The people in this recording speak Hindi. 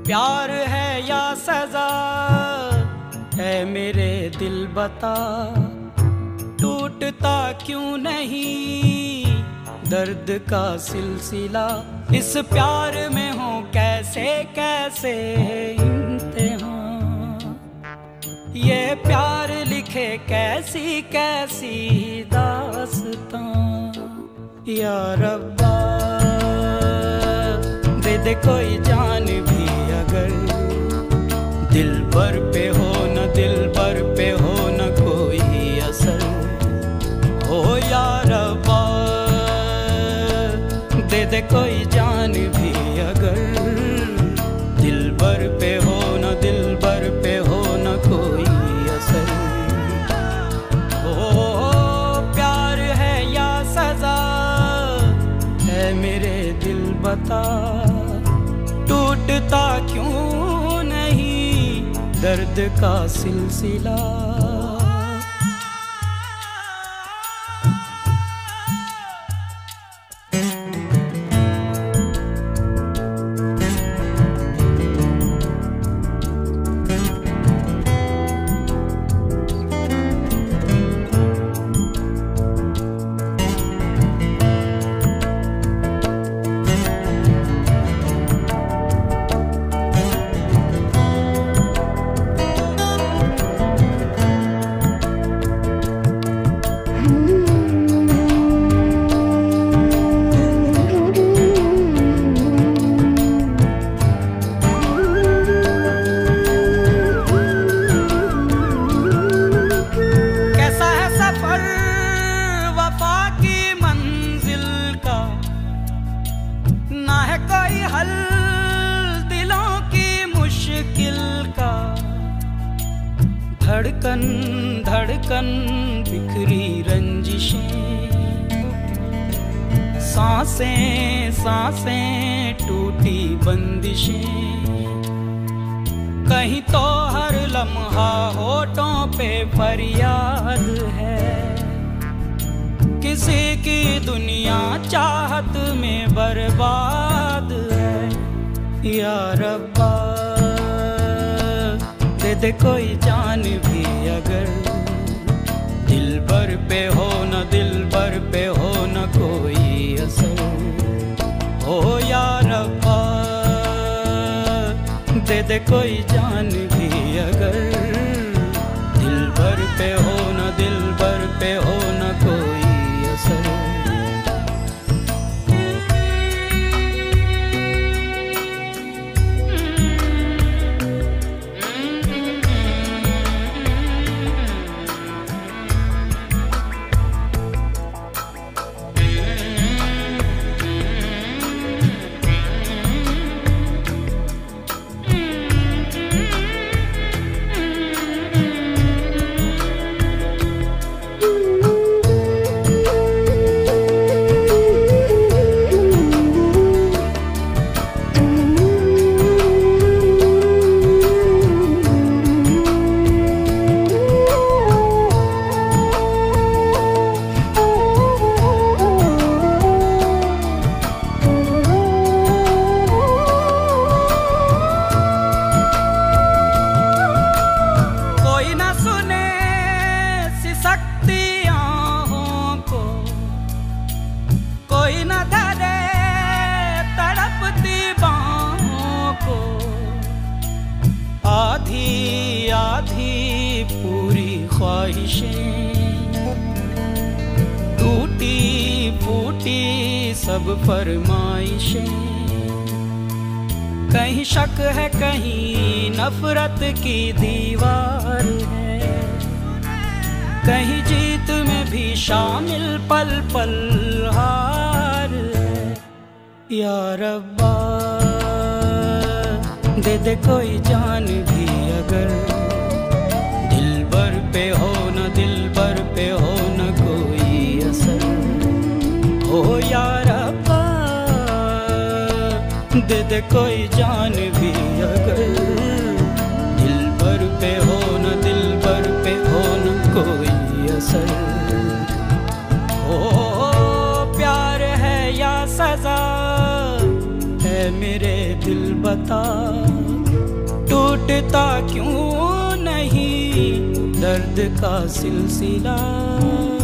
प्यार है या सजा है मेरे दिल बता, टूटता क्यों नहीं दर्द का सिलसिला। इस प्यार में हो कैसे कैसे इम्तिहान, ये प्यार लिखे कैसी कैसी दास्तां। या रब्बा दे दे कोई जान भी अगर, दिल भर पे हो न दिल भर पे हो न कोई असर हो। या रब्बा दे दे कोई जान भी अगर, दिल भर पे हो न दिल भर पे हो न कोई असर हो। प्यार है या सजा है मेरे दिल बता, टूटता क्यों नहीं दर्द का सिलसिला। हल दिलों की मुश्किल का, धड़कन धड़कन बिखरी रंजिशें, सांसें सांसें टूटी बंदिशें। कहीं तो हर लम्हा होठों पे फरियाद है, किसी की दुनिया चाहत में बर्बाद है। या रब्बा दे दे कोई जान भी अगर, दिल भर पे हो न दिल भर पे हो न कोई असर हो। या रब्बा दे दे कोई जान भी अगर, दिल भर पे हो न दिल भर पे हो न कोई असर। कोई न धरे तड़पती बाहों को, आधी आधी पूरी ख्वाहिशें, टूटी फूटी सब फरमाइशें। कहीं शक है कहीं नफरत की दीवार है, कहीं जीत में भी शामिल पल पल हार है। या रब्बा दे दे कोई जान भी अगर, दिल भर पे हो न दिल भर पे हो न कोई असर हो। या रब्बा दे दे कोई जान भी अगर, दिल भर पे हो न दिल भर पे हो न कोई असर हो। प्यार है या सजा है मेरे दिल बता, क्यों नहीं दर्द का सिलसिला।